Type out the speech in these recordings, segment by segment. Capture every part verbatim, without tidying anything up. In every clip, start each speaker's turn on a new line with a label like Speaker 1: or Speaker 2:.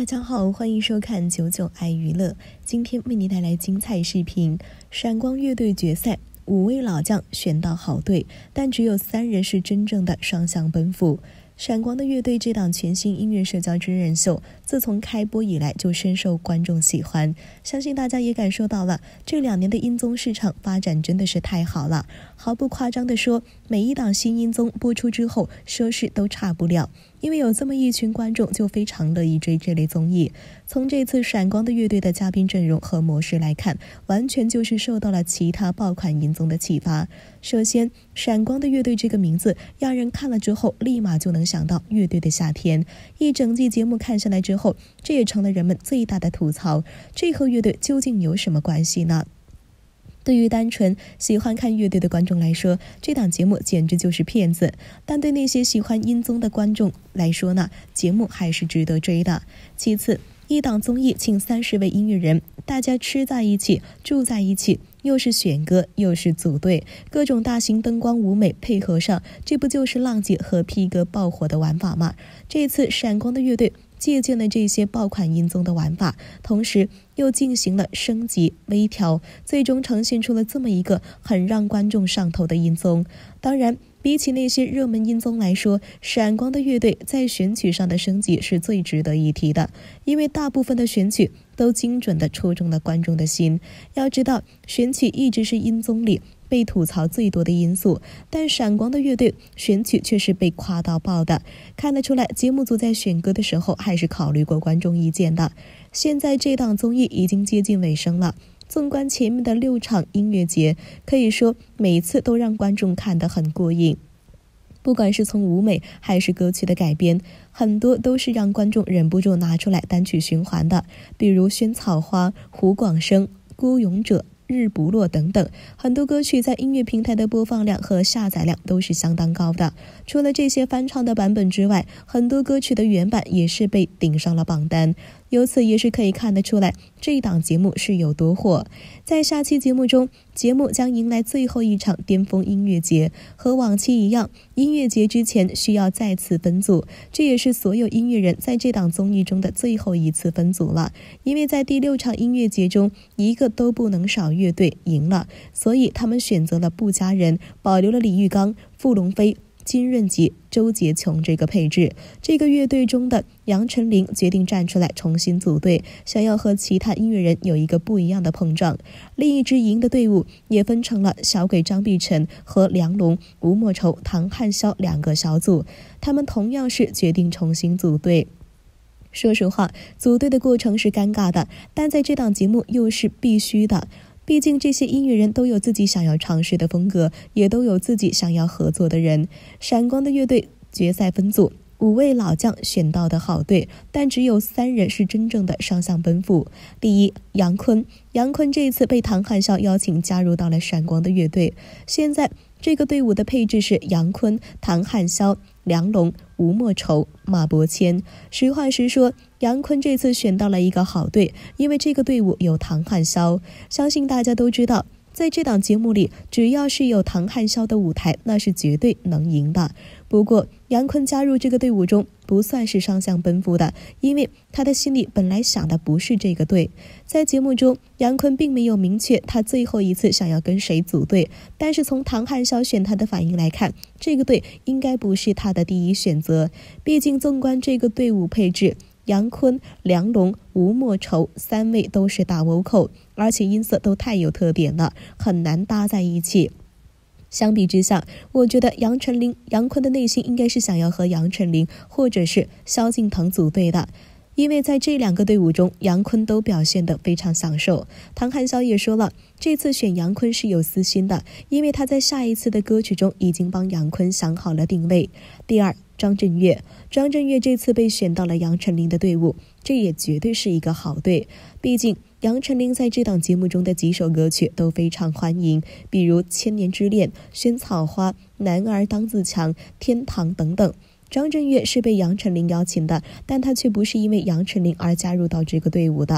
Speaker 1: 大家好，欢迎收看九九爱娱乐。今天为你带来精彩视频，闪光乐队决赛，五位老将选到好队，但只有三人是真正的双向奔赴。闪光的乐队这档全新音乐社交真人秀，自从开播以来就深受观众喜欢，相信大家也感受到了，这两年的音综市场发展真的是太好了。毫不夸张地说，每一档新音综播出之后，收视都差不了，因为有这么一群观众就非常乐意追这类综艺。从这次闪光的乐队的嘉宾阵容和模式来看，完全就是受到了其他爆款音综的启发。首先，闪光的乐队这个名字让人看了之后立马就能想到乐队的夏天，一整季节目看下来之后，这也成了人们最大的吐槽，这和乐队究竟有什么关系呢？对于单纯喜欢看乐队的观众来说，这档节目简直就是骗子，但对那些喜欢音综的观众来说呢，节目还是值得追的。其次，一档综艺请三十位音乐人，大家吃在一起，住在一起，又是选歌又是组队，各种大型灯光舞美配合上，这不就是浪姐和 P 哥爆火的玩法吗？这次闪光的乐队借鉴了这些爆款音综的玩法，同时又进行了升级微调，最终呈现出了这么一个很让观众上头的音综。当然，比起那些热门音综来说，闪光的乐队在选曲上的升级是最值得一提的，因为大部分的选曲都精准地戳中了观众的心。要知道，选曲一直是音综里被吐槽最多的因素，但闪光的乐队选曲却是被夸到爆的。看得出来，节目组在选歌的时候还是考虑过观众意见的。现在这档综艺已经接近尾声了，纵观前面的六场音乐节，可以说每次都让观众看得很过瘾。不管是从舞美还是歌曲的改编，很多都是让观众忍不住拿出来单曲循环的，比如《萱草花》、胡广生、孤勇者、日不落等等，很多歌曲在音乐平台的播放量和下载量都是相当高的。除了这些翻唱的版本之外，很多歌曲的原版也是被顶上了榜单，由此也是可以看得出来这一档节目是有多火。在下期节目中，节目将迎来最后一场巅峰音乐节，和往期一样，音乐节之前需要再次分组，这也是所有音乐人在这档综艺中的最后一次分组了，因为在第六场音乐节中，一个都不能少乐队赢了，所以他们选择了不加人，保留了李玉刚、傅龙飞、金润吉、周杰琼这个配置。这个乐队中的杨丞琳决定站出来重新组队，想要和其他音乐人有一个不一样的碰撞。另一支赢的队伍也分成了小鬼张碧晨和梁龙、吴莫愁、唐汉霄两个小组，他们同样是决定重新组队。说实话，组队的过程是尴尬的，但在这档节目又是必须的。毕竟这些音乐人都有自己想要尝试的风格，也都有自己想要合作的人。闪光的乐队决赛分组，五位老将选到的好队，但只有三人是真正的双向奔赴。第一，杨坤。杨坤这一次被唐汉霄邀请加入到了闪光的乐队，现在这个队伍的配置是杨坤、唐汉霄、梁龙、吴莫愁、马伯骞。实话实说，杨坤这次选到了一个好队，因为这个队伍有唐汉霄。相信大家都知道，在这档节目里，只要是有唐汉霄的舞台，那是绝对能赢的。不过杨坤加入这个队伍中不算是双向奔赴的，因为他的心里本来想的不是这个队。在节目中，杨坤并没有明确他最后一次想要跟谁组队，但是从唐汉霄选他的反应来看，这个队应该不是他的第一选择。毕竟纵观这个队伍配置，杨坤、梁龙、吴莫愁三位都是大 vocal， 而且音色都太有特点了，很难搭在一起。相比之下，我觉得杨丞琳、杨坤的内心应该是想要和杨丞琳或者是萧敬腾组队的，因为在这两个队伍中，杨坤都表现得非常享受。唐汉霄也说了，这次选杨坤是有私心的，因为他在下一次的歌曲中已经帮杨坤想好了定位。第二，张震岳。张震岳这次被选到了杨丞琳的队伍，这也绝对是一个好队。毕竟杨丞琳在这档节目中的几首歌曲都非常欢迎，比如《千年之恋》、《萱草花》、《男儿当自强》、《天堂》等等。张震岳是被杨丞琳邀请的，但他却不是因为杨丞琳而加入到这个队伍的。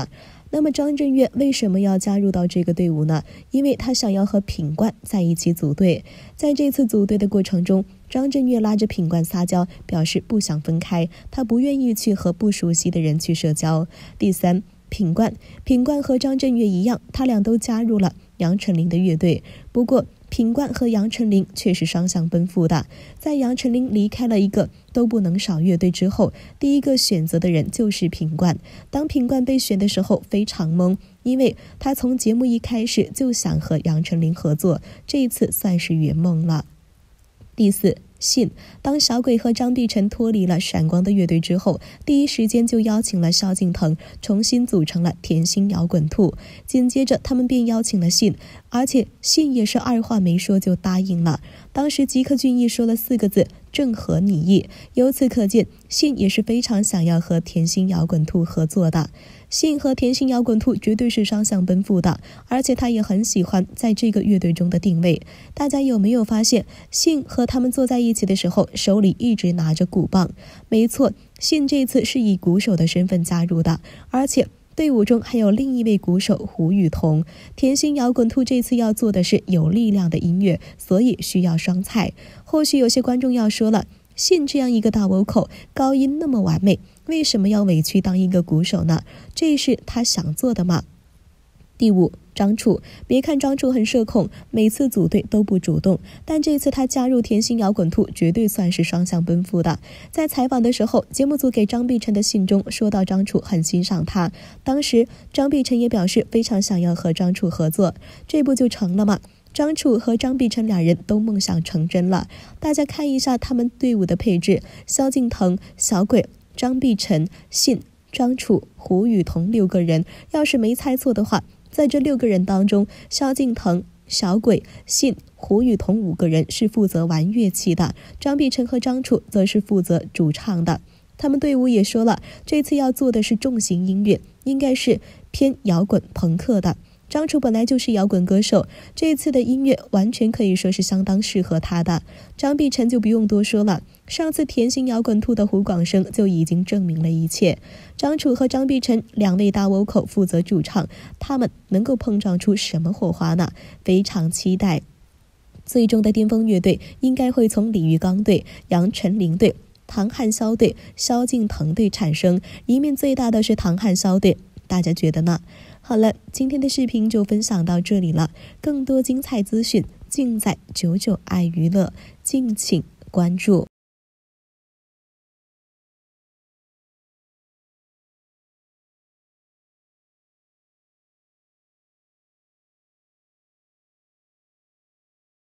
Speaker 1: 那么张震岳为什么要加入到这个队伍呢？因为他想要和品冠在一起组队。在这次组队的过程中，张震岳拉着品冠撒娇，表示不想分开，他不愿意去和不熟悉的人去社交。第三，品冠品冠和张震岳一样，他俩都加入了杨丞琳的乐队。不过品冠和杨丞琳却是双向奔赴的。在杨丞琳离开了一个都不能少乐队之后，第一个选择的人就是品冠。当品冠被选的时候非常懵，因为他从节目一开始就想和杨丞琳合作，这一次算是圆梦了。第四，信。当小鬼和张碧晨脱离了闪光的乐队之后，第一时间就邀请了萧敬腾，重新组成了甜心摇滚兔。紧接着他们便邀请了信，而且信也是二话没说就答应了。当时吉克隽逸说了四个字，正合你意。由此可见，信也是非常想要和甜心摇滚兔合作的。信和甜心摇滚兔绝对是双向奔赴的，而且他也很喜欢在这个乐队中的定位。大家有没有发现，信和他们坐在一起的时候，手里一直拿着鼓棒？没错，信这次是以鼓手的身份加入的，而且队伍中还有另一位鼓手胡宇彤。甜心摇滚兔这次要做的是有力量的音乐，所以需要双菜。或许有些观众要说了，信这样一个大 vocal， 高音那么完美，为什么要委屈当一个鼓手呢？这是他想做的吗？第五，张楚。别看张楚很社恐，每次组队都不主动，但这次他加入甜心摇滚兔绝对算是双向奔赴的。在采访的时候，节目组给张碧晨的信中说到张楚很欣赏他，当时张碧晨也表示非常想要和张楚合作，这不就成了吗？张楚和张碧晨两人都梦想成真了。大家看一下他们队伍的配置，萧敬腾、小鬼、张碧晨、信、张楚、胡宇彤六个人，要是没猜错的话，在这六个人当中，萧敬腾、小鬼、信、胡宇彤五个人是负责玩乐器的，张碧晨和张楚则是负责主唱的。他们队伍也说了，这次要做的是重型音乐，应该是偏摇滚朋克的。张楚本来就是摇滚歌手，这次的音乐完全可以说是相当适合他的。张碧晨就不用多说了，上次甜心摇滚兔的胡广生就已经证明了一切。张楚和张碧晨两位大 vocal 负责主唱，他们能够碰撞出什么火花呢？非常期待。最终的巅峰乐队应该会从李玉刚队、杨丞琳队、唐汉霄队、萧敬腾队产生，一面最大的是唐汉霄队，大家觉得呢？好了，今天的视频就分享到这里了，更多精彩资讯尽在九九爱娱乐，敬请关注。